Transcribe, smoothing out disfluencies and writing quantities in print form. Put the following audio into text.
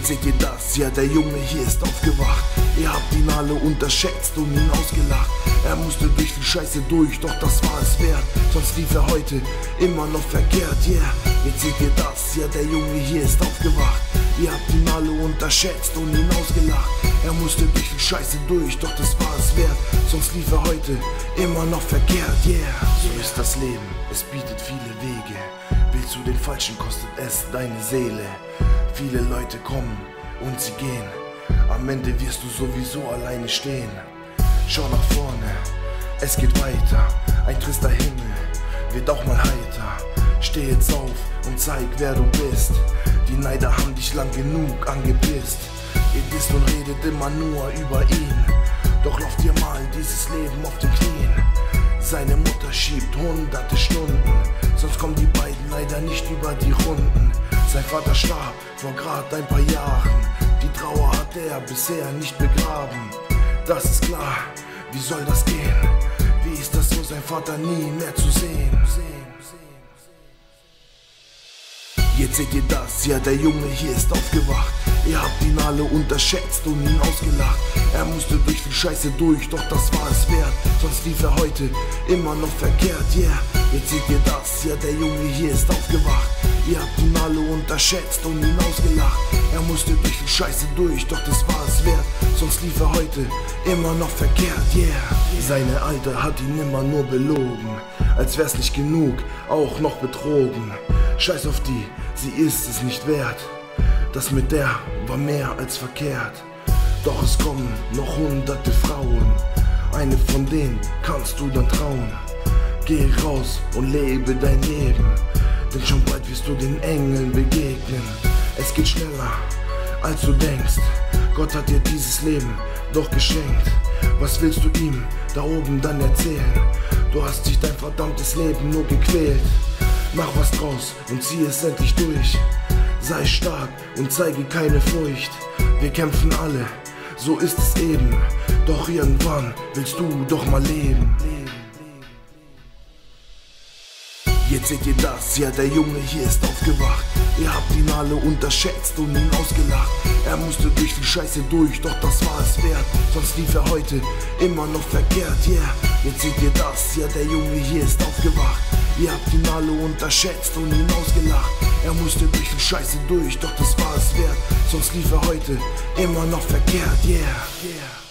Jetzt seht ihr das, ja, der Junge hier ist aufgewacht. Ihr habt ihn alle unterschätzt und ihn ausgelacht. Er musste durch viel Scheiße durch, doch das war es wert. Sonst lief er heute immer noch verkehrt, yeah. Jetzt seht ihr das, ja, der Junge hier ist aufgewacht. Ihr habt ihn alle unterschätzt und ihn ausgelacht. Er musste durch viel Scheiße durch, doch das war es wert. Sonst lief er heute immer noch verkehrt, yeah. So ist das Leben, es bietet viele Wege. Willst du den Falschen, kostet es deine Seele. Viele Leute kommen und sie gehen. Am Ende wirst du sowieso alleine stehen. Schau nach vorne, es geht weiter. Ein trister Himmel wird auch mal heiter. Steh jetzt auf und zeig, wer du bist. Die Neider haben dich lang genug angepisst. Ihr disst und redet immer nur über ihn. Doch lauft ihr mal dieses Leben auf den Knien. Seine Mutter schiebt hunderte Stunden, sonst kommen die beiden leider nicht über die Runden. Sein Vater starb vor grad ein paar Jahren. Die Trauer hat er bisher nicht begraben. Das ist klar, wie soll das gehen? Wie ist das so, sein Vater nie mehr zu sehen? Jetzt seht ihr das, ja, der Junge hier ist aufgewacht. Ihr habt ihn alle unterschätzt und ihn ausgelacht. Er musste durch viel Scheiße durch, doch das war es wert. Sonst lief er heute immer noch verkehrt, yeah. Jetzt seht ihr das, ja, der Junge hier ist aufgewacht. Ihr habt ihn alle unterschätzt und ihn ausgelacht. Er musste durch viel Scheiße durch, doch das war es wert. Sonst lief er heute immer noch verkehrt, yeah. Seine Alte hat ihn immer nur belogen, als wär's nicht genug, auch noch betrogen. Scheiß auf die, sie ist es nicht wert. Das mit der war mehr als verkehrt. Doch es kommen noch hunderte Frauen. Eine von denen kannst du dann trauen. Geh raus und lebe dein Leben, denn schon bald wirst du den Engeln begegnen. Es geht schneller, als du denkst. Gott hat dir dieses Leben doch geschenkt. Was willst du ihm da oben dann erzählen? Du hast dich dein verdammtes Leben nur gequält. Mach was draus und zieh es endlich durch. Sei stark und zeige keine Furcht. Wir kämpfen alle, so ist es eben. Doch irgendwann willst du doch mal leben. Jetzt seht ihr das, ja, der Junge hier ist aufgewacht. Ihr habt ihn alle unterschätzt und ihn ausgelacht. Er musste durch viel Scheiße durch, doch das war es wert. Sonst lief er heute immer noch verkehrt, yeah. Jetzt seht ihr das, ja, der Junge hier ist aufgewacht. Ihr habt ihn alle unterschätzt und ihn ausgelacht. Er musste durch viel Scheiße durch, doch das war es wert. Sonst lief er heute immer noch verkehrt, yeah.